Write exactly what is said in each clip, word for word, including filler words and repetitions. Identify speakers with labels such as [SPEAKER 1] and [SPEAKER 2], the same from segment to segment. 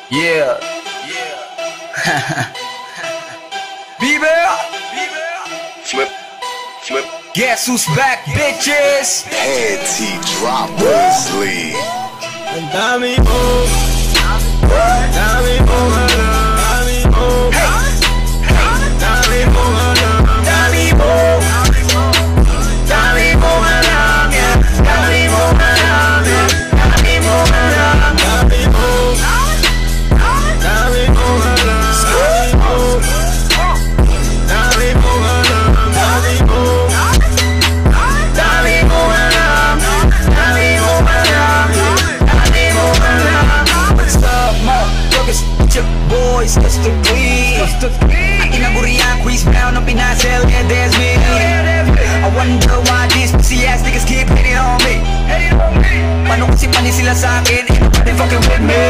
[SPEAKER 1] Yeah. Bieber.
[SPEAKER 2] Flip, flip.
[SPEAKER 1] Guess who's back, bitches?
[SPEAKER 2] Panty droppers league.
[SPEAKER 3] Ang dami mo, dami mo alam, dami mo, dami mo alam, dami mo, dami mo alam, yeah, dami mo alam, yeah, dami mo alam, dami mo, dami mo alam, dami mo, dami mo alam, dami mo, dami mo alam, dami mo alam.
[SPEAKER 1] What's up, motherfuckers? It's your boys, just the three. Ating naguriang Chris Brown ng pinasel, yeah, there's me. I wonder why these pussy ass niggas keep hitting on me. Paano kasi panis sila sa'kin? They fucking with me.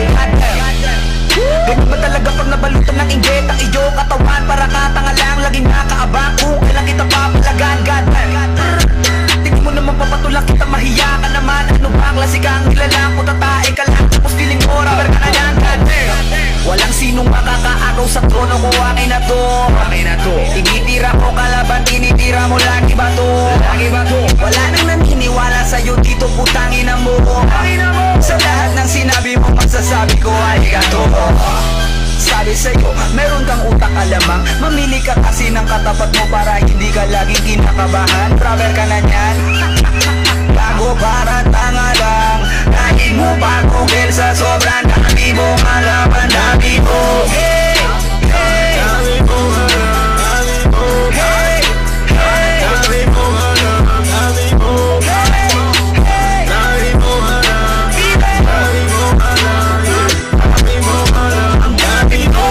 [SPEAKER 1] Ganyan ba talaga pag nabalutan ng inggit ang iyong katawan? Para katanga lang, laging nakaabang kung kailan kita papalagan. God, tingin mo naman papatulak kita, mahiya ka naman. Ano ba klase kang nilalang? Putatae ka lang, tapos feeling mo rubber ka na lang. God, walang sinong makakaagaw sa trono ko, akin na to, akin na to. Tinitira ko kalaban, tinitira mo lagi ba to? Lagi ba to? Wala nang naniniwala sa'yo dito, putang ina mo. Sa lahat ng sinabi mo, magsasabi ko ay gato. Sabi sa'yo, meron kang utak alamang. Mamili ka kasi ng katapat mo para hindi ka laging kinakabahan. Travel ka na niyan, bago para tanga lang. Lagi mo pa kugel sa sobrang dami mong alaman. Dami mo, hey, hey,
[SPEAKER 3] Dami mo alam, dami mo,
[SPEAKER 1] hey, hey,
[SPEAKER 3] dami mo alam, dami mo,
[SPEAKER 1] hey, hey,
[SPEAKER 3] dami mo alam,
[SPEAKER 1] Bieber.
[SPEAKER 3] dami mo alam, dami mo alam, dami mo,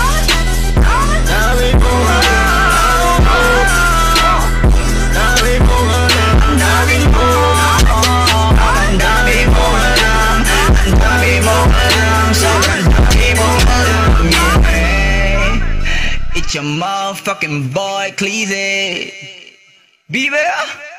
[SPEAKER 3] dami mo alam, dami mo alam,
[SPEAKER 1] Ang dami mo, ang dami mo alam, ang dami mo alam, sobrang dami mo alam, yeah. It's your motherfucking boy, Cleezy Bieber.